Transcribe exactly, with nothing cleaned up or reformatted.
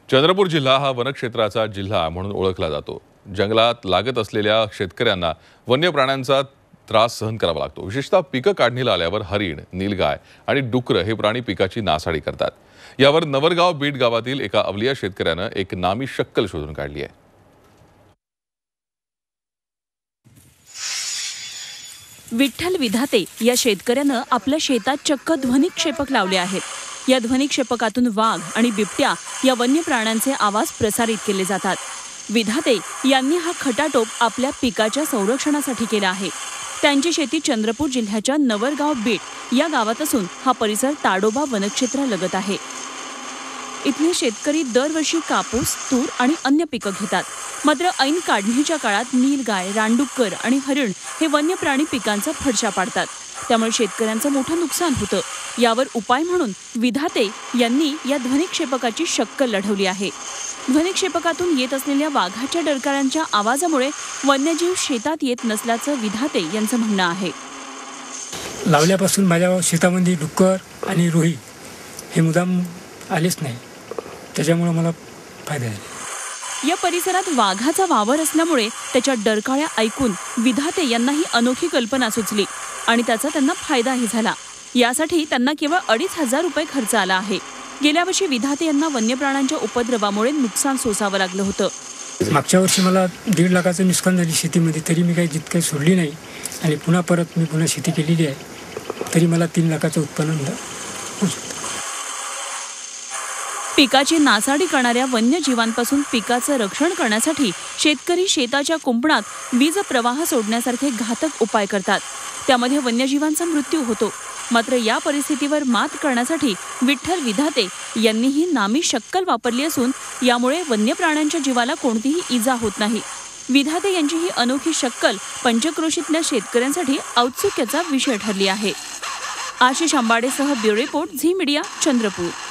चंद्रपूर जिल्हा हा वनक्षेत्राचा जिल्हा म्हणून ओळखला जातो। जंगलात लागत असलेल्या शेतकऱ्यांना वन्य प्राण्यांचा त्रास सहन करावा लागतो। विशेषतः पिकं काढणीला आल्यावर हरिण, नीलगाय आणि डुकर हे प्राणी पिकाची नासाडी करतात। यावर नवरगाव बीड गावातील एका अवलिया शेतकऱ्याने एक नामी शक्कल शोधून काढली आहे। विठ्ठल विधाते या शेतकऱ्यानं आपल्या शेतात चक्क ध्वनिक्षेपक लावले आहेत। या ध्वनिक्षेपकातून वाघ आणि बिबट्या या वन्य प्राण्यांचे आवाज प्रसारित केले जातात। विधाते यांनी हा खटाटोप आपल्या पिकाच्या संरक्षणासाठी केला आहे। त्यांची शेती चंद्रपूर जिल्ह्याच्या नवरगाव बीड या गावात असून हा परिसर ताडोबा वनक्षेत्रालगत आहे। इथले शेतकरी दरवर्षी कापूस, तूर आणि अन्य पिकं घेतात। मात्र ऐन काढणीच्या काळात नीलगाय, रानडुक्कर आणि हरिण हे वन्य प्राणी पिकांचा फडशा पाडतात। त्यामुळे शेतकऱ्यांचं मोठं नुकसान होतं। यावर उपाय म्हणून विधाते यांनी या ध्वनिक्षेपकाची शक्कल लढवली आहे। ध्वनिक्षेपकातून येत असलेल्या वाघाच्या डरकाळ्यांच्या आवाजामुळे वन्यजीव शेतात येत नसल्याचं विधाते यांचं म्हणणं आहे। लावल्यापासून माझ्या शेतामध्ये डुक्कर आणि रोही हे मुदाम आलेच नाही, त्याच्यामुळे मला फायदा आहे। या परिसरात वाघाचा वावर असल्यामुळे त्याच्या डरकाळ्या ऐकून विधाते यांना ही अनोखी कल्पना सुचली आणि त्याचा त्यांना फायदाही झाला। यासाठी त्यांना केवळ अडीच हजार रुपये खर्च आला आहे। गेल्या वर्षी विधाते यांना वन्य प्राण्यांच्या उपद्रवामुळे नुकसान सोसावं लागलं होतं। मागच्या वर्षी मला दीड लाखाचं नुकसान झाली शेतीमध्ये, तरी मी काही जितकं सोडली नाही आणि पुन्हा परत मी पुन्हा शेती केलेली आहे, तरी मला तीन लाखाचं उत्पन्न मिळालं। पिकाची नासाडी करणाऱ्या वन्यजीवांपासून पिकाचं रक्षण करण्यासाठी शेतकरी शेताच्या कुंपणात वीज प्रवाह सोडण्यासारखे घातक उपाय करतात। त्यामध्ये वन्यजीवांचा मृत्यू होतो। मात्र या परिस्थितीवर मात करण्यासाठी विठ्ठल विधाते यांनी ही नामी शक्कल वापरली असून यामुळे वन्य प्राण्यांच्या जीवाला कोणतीही इजा होत नाही। विधाते यांची ही अनोखी शक्कल पंचक्रोशीतल्या शेतकऱ्यांसाठी औत्सुक्याचा विषय ठरली आहे। आशिष अंबाडेसह bureau report, Zee media, Chandrapur.